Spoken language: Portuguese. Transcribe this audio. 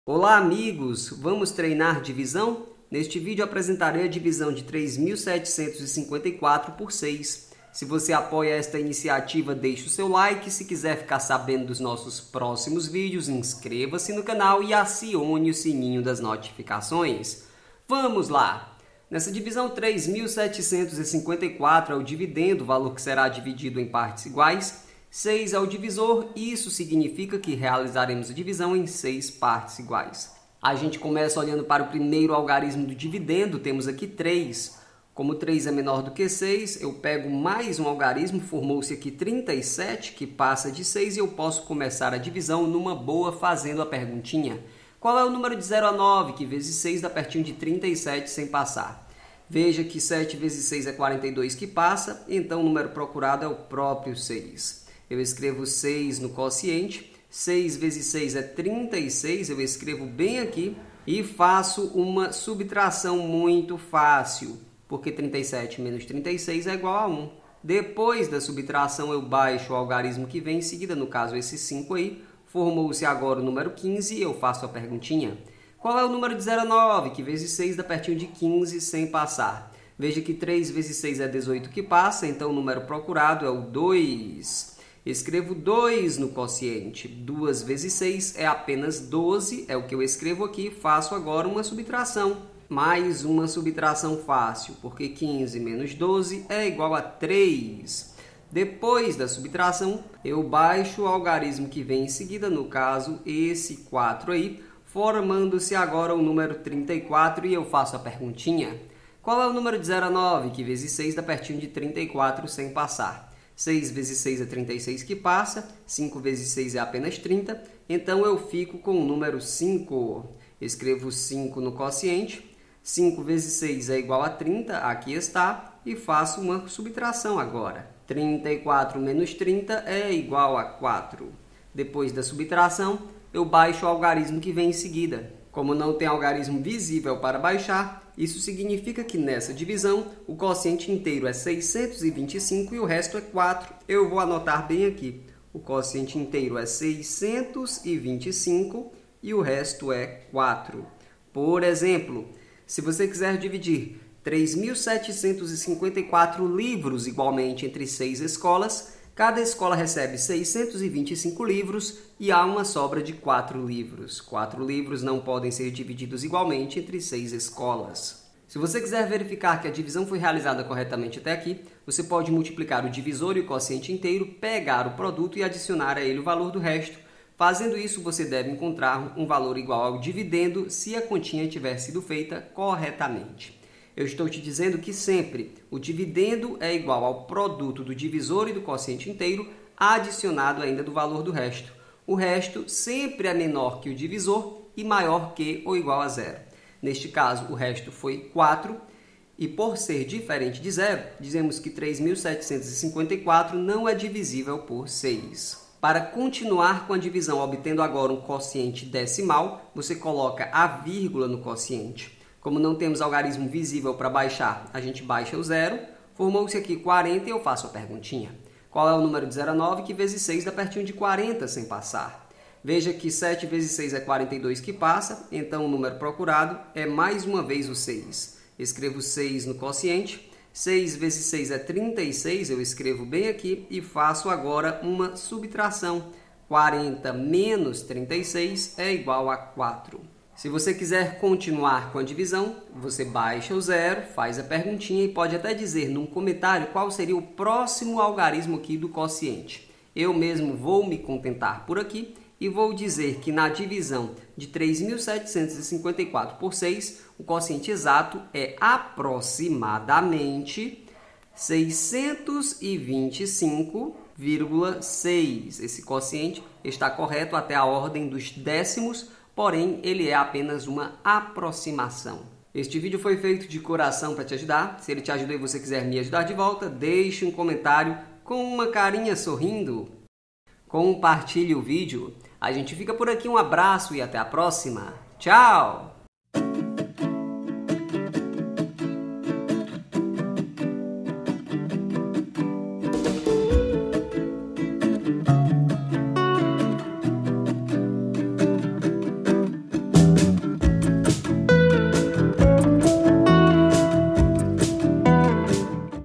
Olá amigos, vamos treinar divisão? Neste vídeo apresentarei a divisão de 3.754 por 6. Se você apoia esta iniciativa, deixe o seu like. Se quiser ficar sabendo dos nossos próximos vídeos, inscreva-se no canal e acione o sininho das notificações. Vamos lá! Nessa divisão 3.754 é o dividendo, o valor que será dividido em partes iguais. 6 é o divisor, e isso significa que realizaremos a divisão em 6 partes iguais. A gente começa olhando para o primeiro algarismo do dividendo, temos aqui 3. Como 3 é menor do que 6, eu pego mais um algarismo, formou-se aqui 37, que passa de 6, e eu posso começar a divisão numa boa fazendo a perguntinha. Qual é o número de 0 a 9, que vezes 6 dá pertinho de 37 sem passar? Veja que 7 vezes 6 é 42 que passa, então o número procurado é o próprio 6. Eu escrevo 6 no quociente, 6 vezes 6 é 36, eu escrevo bem aqui e faço uma subtração muito fácil, porque 37 menos 36 é igual a 1. Depois da subtração eu baixo o algarismo que vem em seguida, no caso esse 5 aí, formou-se agora o número 15 e eu faço a perguntinha. Qual é o número de 0 a 9, que vezes 6 dá pertinho de 15 sem passar? Veja que 3 vezes 6 é 18 que passa, então o número procurado é o 2. Escrevo 2 no quociente. 2 vezes 6 é apenas 12, é o que eu escrevo aqui. Faço agora uma subtração. Mais uma subtração fácil, porque 15 menos 12 é igual a 3. Depois da subtração, eu baixo o algarismo que vem em seguida, no caso, esse 4 aí, formando-se agora o número 34 e eu faço a perguntinha. Qual é o número de 0 a 9, que vezes 6 dá pertinho de 34 sem passar? 6 vezes 6 é 36 que passa, 5 vezes 6 é apenas 30, então eu fico com o número 5. Escrevo 5 no quociente, 5 vezes 6 é igual a 30, aqui está, e faço uma subtração agora. 34 menos 30 é igual a 4. Depois da subtração, eu baixo o algarismo que vem em seguida. Como não tem algarismo visível para baixar, isso significa que nessa divisão o quociente inteiro é 625 e o resto é 4. Eu vou anotar bem aqui. O quociente inteiro é 625 e o resto é 4. Por exemplo, se você quiser dividir 3.754 livros igualmente entre 6 escolas, cada escola recebe 625 livros e há uma sobra de 4 livros. 4 livros não podem ser divididos igualmente entre 6 escolas. Se você quiser verificar que a divisão foi realizada corretamente até aqui, você pode multiplicar o divisor e o quociente inteiro, pegar o produto e adicionar a ele o valor do resto. Fazendo isso, você deve encontrar um valor igual ao dividendo se a continha tiver sido feita corretamente. Eu estou te dizendo que sempre o dividendo é igual ao produto do divisor e do quociente inteiro, adicionado ainda do valor do resto. O resto sempre é menor que o divisor e maior que ou igual a zero. Neste caso, o resto foi 4, e por ser diferente de zero, dizemos que 3.754 não é divisível por 6. Para continuar com a divisão, obtendo agora um quociente decimal, você coloca a vírgula no quociente. Como não temos algarismo visível para baixar, a gente baixa o zero. Formou-se aqui 40 e eu faço a perguntinha. Qual é o número de 0 a 9 que vezes 6 dá pertinho de 40 sem passar? Veja que 7 vezes 6 é 42 que passa, então o número procurado é mais uma vez o 6. Escrevo 6 no quociente. 6 vezes 6 é 36, eu escrevo bem aqui e faço agora uma subtração. 40 menos 36 é igual a 4. Se você quiser continuar com a divisão, você baixa o zero, faz a perguntinha e pode até dizer num comentário qual seria o próximo algarismo aqui do quociente. Eu mesmo vou me contentar por aqui e vou dizer que na divisão de 3.754 por 6, o quociente exato é aproximadamente 625,6. Esse quociente está correto até a ordem dos décimos, porém, ele é apenas uma aproximação. Este vídeo foi feito de coração para te ajudar. Se ele te ajudou e você quiser me ajudar de volta, deixe um comentário com uma carinha sorrindo. Compartilhe o vídeo. A gente fica por aqui, um abraço e até a próxima. Tchau!